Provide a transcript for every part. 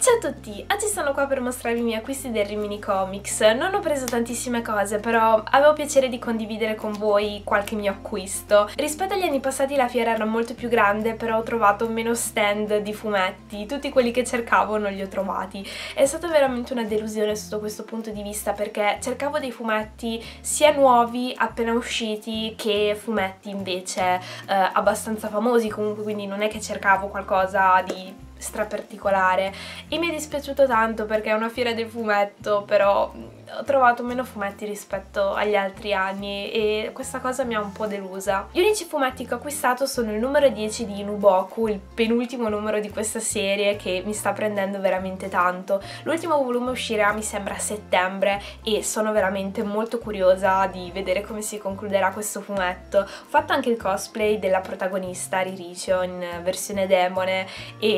Ciao a tutti, oggi sono qua per mostrarvi i miei acquisti del Rimini Comics. Non ho preso tantissime cose, però avevo piacere di condividere con voi qualche mio acquisto. Rispetto agli anni passati la fiera era molto più grande, però ho trovato meno stand di fumetti. Tutti quelli che cercavo non li ho trovati. È stata veramente una delusione sotto questo punto di vista, perché cercavo dei fumetti sia nuovi, appena usciti, che fumetti invece abbastanza famosi comunque, quindi non è che cercavo qualcosa di straparticolare, e mi è dispiaciuto tanto perché è una fiera del fumetto, però ho trovato meno fumetti rispetto agli altri anni e questa cosa mi ha un po' delusa. Gli unici fumetti che ho acquistato sono il numero 10 di Nuboku, il penultimo numero di questa serie che mi sta prendendo veramente tanto. L'ultimo volume uscirà mi sembra a settembre e sono veramente molto curiosa di vedere come si concluderà questo fumetto. Ho fatto anche il cosplay della protagonista Riricio in versione demone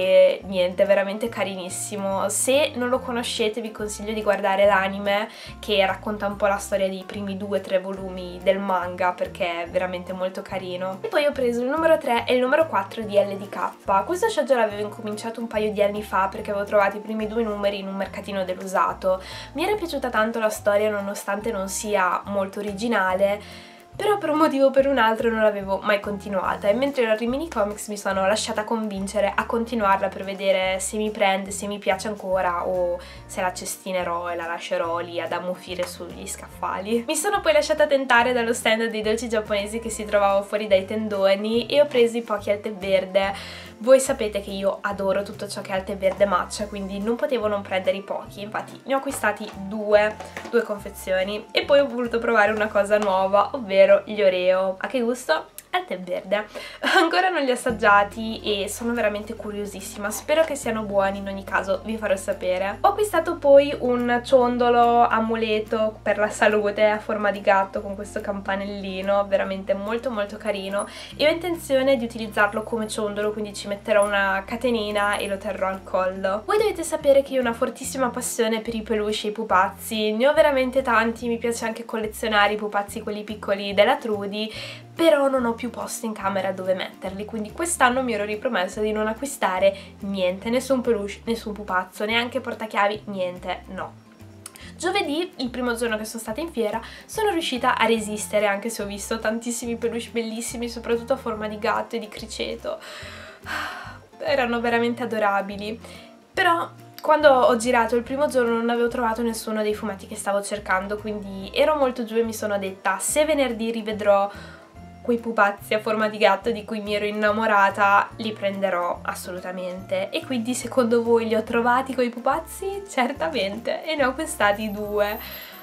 e niente, veramente carinissimo. Se non lo conoscete vi consiglio di guardare l'anime che racconta un po' la storia dei primi 2-3 volumi del manga, perché è veramente molto carino. E poi ho preso il numero 3 e il numero 4 di LDK. Questo shoujo l'avevo incominciato un paio di anni fa perché avevo trovato i primi 2 numeri in un mercatino dell'usato. Mi era piaciuta tanto la storia nonostante non sia molto originale, però per un motivo o per un altro non l'avevo mai continuata, e mentre ero a Rimini Comics mi sono lasciata convincere a continuarla per vedere se mi prende, se mi piace ancora o se la cestinerò e la lascerò lì ad ammuffire sugli scaffali. Mi sono poi lasciata tentare dallo stand dei dolci giapponesi che si trovava fuori dai tendoni e ho preso i pochi al tè verde. Voi sapete che io adoro tutto ciò che è al tè verde matcha, quindi non potevo non prendere i pochi, infatti ne ho acquistati due confezioni. E poi ho voluto provare una cosa nuova, ovvero gli Oreo. A che gusto? Al tè verde. Ancora non li ho assaggiati e sono veramente curiosissima, spero che siano buoni, in ogni caso vi farò sapere. Ho acquistato poi un ciondolo amuleto per la salute a forma di gatto con questo campanellino, veramente molto molto carino, e ho intenzione di utilizzarlo come ciondolo, quindi ci metterò una catenina e lo terrò al collo. Voi dovete sapere che io ho una fortissima passione per i peluche e i pupazzi, ne ho veramente tanti, mi piace anche collezionare i pupazzi quelli piccoli della Trudy, però non ho più posto in camera dove metterli, quindi quest'anno mi ero ripromessa di non acquistare niente, nessun peluche, nessun pupazzo, neanche portachiavi, niente, no. Giovedì, il primo giorno che sono stata in fiera, sono riuscita a resistere, anche se ho visto tantissimi peluche bellissimi, soprattutto a forma di gatto e di criceto. Erano veramente adorabili, però quando ho girato il primo giorno non avevo trovato nessuno dei fumetti che stavo cercando, quindi ero molto giù e mi sono detta: se venerdì rivedrò quei pupazzi a forma di gatto di cui mi ero innamorata, li prenderò assolutamente. E quindi secondo voi li ho trovati quei pupazzi? Certamente, e ne ho acquistati 2.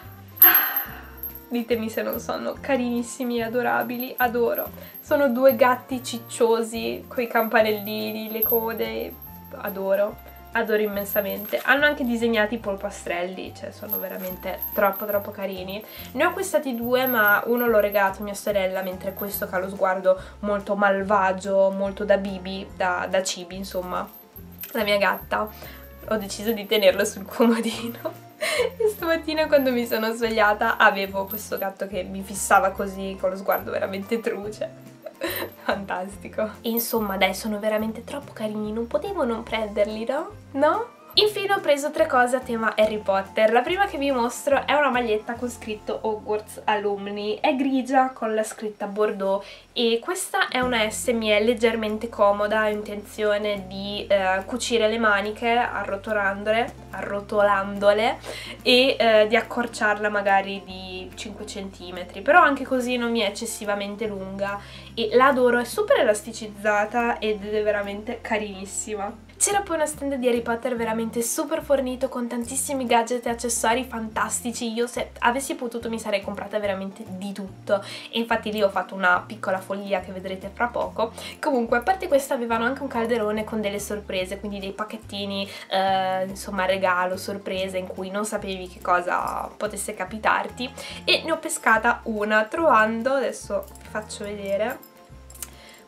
Ditemi se non sono carinissimi e adorabili, adoro. Sono 2 gatti cicciosi coi campanellini, le code, adoro. Adoro immensamente. Hanno anche disegnati i polpastrelli, cioè sono veramente troppo carini. Ne ho acquistati 2, ma uno l'ho regalato a mia sorella, mentre questo, che ha lo sguardo molto malvagio, molto da Bibi, da Cibi, insomma, la mia gatta, ho deciso di tenerlo sul comodino. E stamattina quando mi sono svegliata avevo questo gatto che mi fissava così, con lo sguardo veramente truce. Fantastico. E insomma dai, sono veramente troppo carini, non potevo non prenderli, no? No? Infine ho preso 3 cose a tema Harry Potter. La prima che vi mostro è una maglietta con scritto Hogwarts Alumni, è grigia con la scritta Bordeaux e questa è una S, mi è leggermente comoda, ho intenzione di cucire le maniche arrotolandole e di accorciarla magari di 5 cm, però anche così non mi è eccessivamente lunga e la adoro, è super elasticizzata ed è veramente carinissima. C'era poi uno stand di Harry Potter veramente super fornito con tantissimi gadget e accessori fantastici. Io, se avessi potuto, mi sarei comprata veramente di tutto e infatti lì ho fatto una piccola follia che vedrete fra poco. Comunque, a parte questo, avevano anche un calderone con delle sorprese, quindi dei pacchettini, insomma regalo, sorpresa, in cui non sapevi che cosa potesse capitarti, e ne ho pescata una trovando, adesso vi faccio vedere,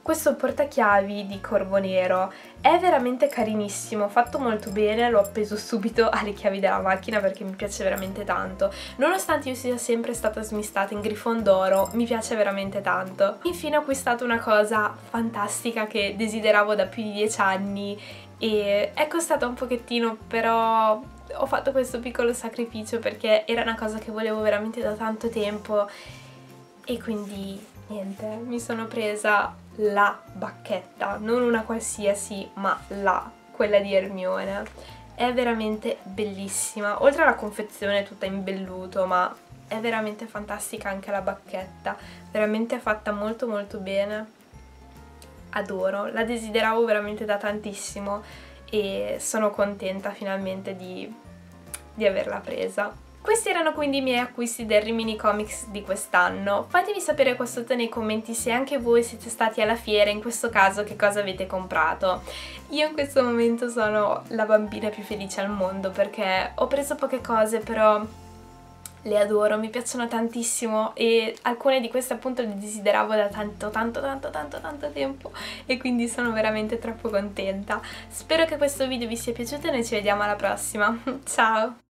Questo portachiavi di Corvo Nero è veramente carinissimo, fatto molto bene, l'ho appeso subito alle chiavi della macchina perché mi piace veramente tanto. Nonostante io sia sempre stata smistata in Grifondoro, mi piace veramente tanto. Infine ho acquistato una cosa fantastica che desideravo da più di 10 anni e è costata un pochettino, però ho fatto questo piccolo sacrificio perché era una cosa che volevo veramente da tanto tempo e quindi niente, mi sono presa la bacchetta, non una qualsiasi, ma quella di Hermione. È veramente bellissima, oltre alla confezione tutta in velluto, ma è veramente fantastica anche la bacchetta, veramente fatta molto molto bene. Adoro, la desideravo veramente da tantissimo e sono contenta finalmente di averla presa. Questi erano quindi i miei acquisti del Rimini Comics di quest'anno. Fatemi sapere qua sotto nei commenti se anche voi siete stati alla fiera, in questo caso che cosa avete comprato. Io in questo momento sono la bambina più felice al mondo perché ho preso poche cose, però le adoro, mi piacciono tantissimo e alcune di queste appunto le desideravo da tanto tempo e quindi sono veramente troppo contenta. Spero che questo video vi sia piaciuto e noi ci vediamo alla prossima. Ciao!